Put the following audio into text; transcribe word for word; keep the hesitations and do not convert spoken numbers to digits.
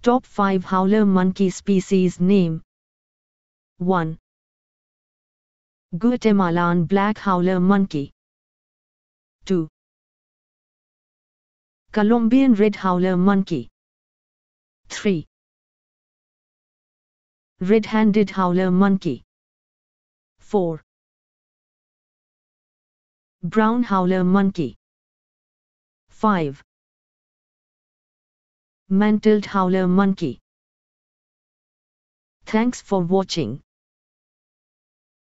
Top five howler monkey species name. one. Guatemalan black howler monkey. two. Colombian red howler monkey. three. Red-handed howler monkey. four. Brown howler monkey. five. Mantled howler monkey. Thanks for watching.